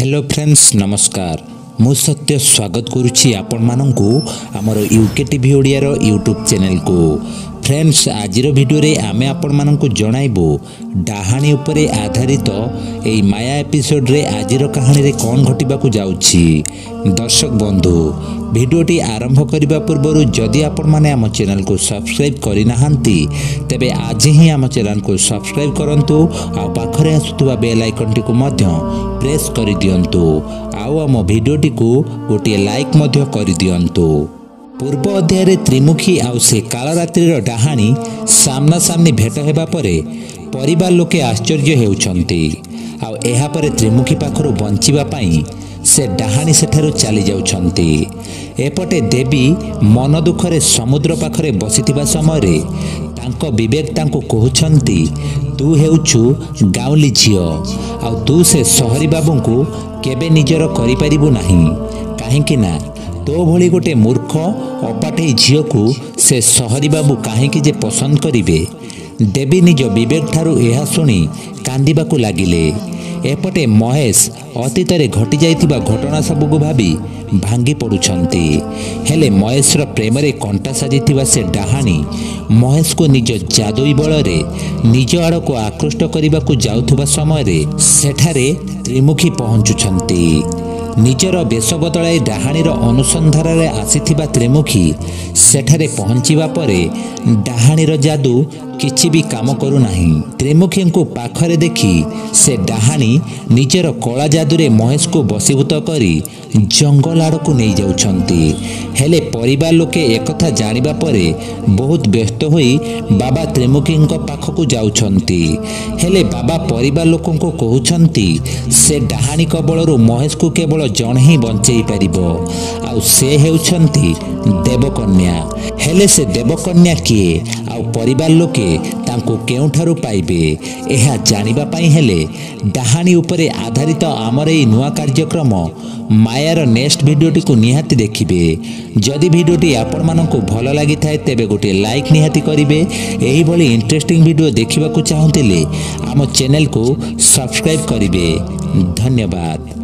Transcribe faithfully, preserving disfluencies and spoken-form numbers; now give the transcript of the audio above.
Hello friends नमस्कार मु सत्य स्वागत करुच्ची आपण मानंकु आमर यूके टीवी ओडियार यूट्यूब चैनल को। फ्रेंड्स आजिर वीडियो रे आमे आपण मानंकु जणाइबो डाहाणी उपरे आधारित एई माया एपिसोड रे आजिर कहानी रे कोन घटिबाकू जाउछि। दर्शक बंधु भिडियोटी आरंभ करने पूर्व जदि आपण माने आम चैनल को सब्सक्राइब करि नाहंती तेबे आज ही आम चैनल को सब्सक्राइब करंतु आ पाखरे आसुतबा बेल आइकन टी को मध्य प्रेस करि दियंतु आउ आम भिडियोटी को गोटे लाइक मध्य करि दियंतु। पूर्व अध्याय रे त्रिमुखी आउ से कालरात्रिर डाहाणी सामना सामनी भेट हेबा परे परिवार लोके आश्चर्य हेउछंती आउ एहा परे त्रिमुखी पाखरु बंचिबा पई से डाहाणी सेठारु चली जाउछंती। एपटे देवी मन दुखरे समुद्र पाखरे बसिथिबा समय रे तांको विवेक तांको कहउछंती तू हेउछु गाउली झियो आउ तू से सहरी बाबूंकु केबे निजर करि परिबु नाही काहेकि ना तो भली गोटे मूर्ख अपाठे झियो को से सहरी बाबू काहेकि जे पसंद करिवे। देवी निज विवेक ठारू एहा सुनी कांदिबाकू लागिले। एपटे महेश अतीत रे घटी जाइतिबा घटना सबु को भाबी भांगी पड़ुछंती। हेले महेशर प्रेम रे कंटा साजिथिबा से डाहाणी महेश को निज जादुई बल रे निज आड़ को आकृष्ट करने जाउथुबा समय रे सेठारे त्रिमुखी पहुंचुछंती। निजर बेश बदलाई डाहाणीर अनुसंधान रे आसीथिबा त्रिमुखी सेठारे पहुंचीबा परे डाहाणीर जादू किछि भी काम करू नाही। त्रिमुखी को पाखरे देखी से डाहाणी निजर कला जादू रे महेश को बसीभूत करी जंगल आड़ को नहीं जाउछंती। हेले परिवार लोके एकथा जानिबा परे बहुत व्यस्त होई बाबा त्रिमुखी पाखकू जाउछंती। हेले बाबा परिवार लोकों को कहउछंती से डाहाणी कबलरू महेश को केवल जण ही बंचई परिबो आउ से हेउछंती देवकन्या। हेले से देवकन्या किए आउ परिवार लोके तांको केउठारु पाइबे एहा जानिबा पई हेले डाहाणी उपरे आधारित आमर एई नुआ कार्यक्रम मायार नेक्स्ट भिडियोटी को निहाती देखिबे। जदि भिडियोटी आपण माननको भल लागि थाए तेबे गोटे लाइक निहाती करिवे। एही भली इंटरेस्टिंग भिडियो देखिबाकू चाहुतिले आम चैनल को सब्सक्राइब करिवे। धन्यवाद।